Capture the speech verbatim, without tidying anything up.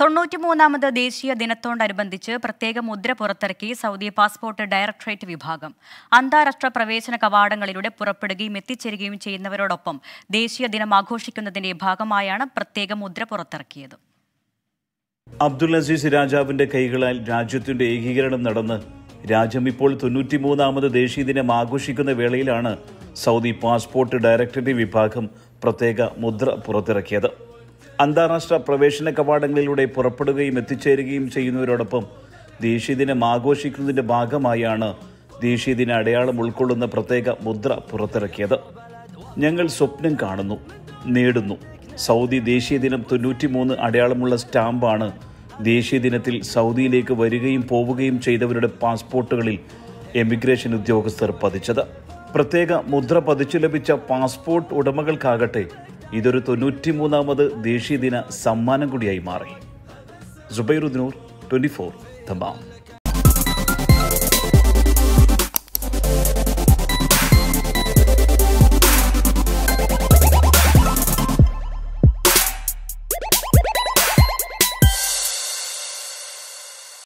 തൊണ്ണൂറ്റിമൂന്നാമത് ദേശീയ ദിനത്തോടനുബന്ധിച്ച് പ്രത്യേക മുദ്ര പുറത്തിറക്കി സൗദി പാസ്പോർട്ട് ഡയറക്ടറേറ്റ് വിഭാഗം. അന്താരാഷ്ട്ര പ്രവേശന കവാടങ്ങളിലൂടെ പുറപ്പെടുകയും എത്തിച്ചേരുകയും ചെയ്യുന്നവരോടൊപ്പം ദേശീയ ദിനം ആഘോഷിക്കുന്നതിന്റെ ഭാഗമായാണ് പ്രത്യേക മുദ്ര പുറത്തിറക്കിയത്. അബ്ദുൽ അസീസ് രാജാവിന്റെ കൈകളാൽ രാജ്യത്തിന്റെ ഏകീകരണം നടന്ന് രാജ്യം ഇപ്പോൾ തൊണ്ണൂറ്റിമൂന്നാമത് ദേശീയ ദിനം ആഘോഷിക്കുന്ന വേളയിലാണ് സൗദി പാസ്പോർട്ട് ഡയറക്ടറേറ്റ് വിഭാഗം പ്രത്യേക മുദ്ര പുറത്തിറക്കിയത്. അന്താരാഷ്ട്ര പ്രവേശന കവാടങ്ങളിലൂടെ പുറപ്പെടുകയും എത്തിച്ചേരുകയും ചെയ്യുന്നവരോടൊപ്പം ദേശീയ ദിനം ആഘോഷിക്കുന്നതിന്റെ ഭാഗമായാണ് ദേശീയ ദിന അടയാളം ഉൾക്കൊള്ളുന്ന പ്രത്യേക മുദ്ര പുറത്തിറക്കിയത്. ഞങ്ങൾ സ്വപ്നം കാണുന്നു, നേടുന്നു. സൗദി ദേശീയ ദിനം തൊണ്ണൂറ്റിമൂന്ന് അടയാളമുള്ള സ്റ്റാമ്പാണ് ദേശീയ ദിനത്തിൽ സൗദിയിലേക്ക് വരികയും പോവുകയും ചെയ്തവരുടെ പാസ്പോർട്ടുകളിൽ എമിഗ്രേഷൻ ഉദ്യോഗസ്ഥർ പതിച്ചത്. പ്രത്യേക മുദ്ര പതിച്ചു ലഭിച്ച പാസ്പോർട്ട് ഉടമകൾക്കാകട്ടെ ഇതൊരു തൊണ്ണൂറ്റിമൂന്നാമത് ദേശീയ ദിന സമ്മാനം കൂടിയായി മാറി. Zubairuddin, twenty four, Dammam.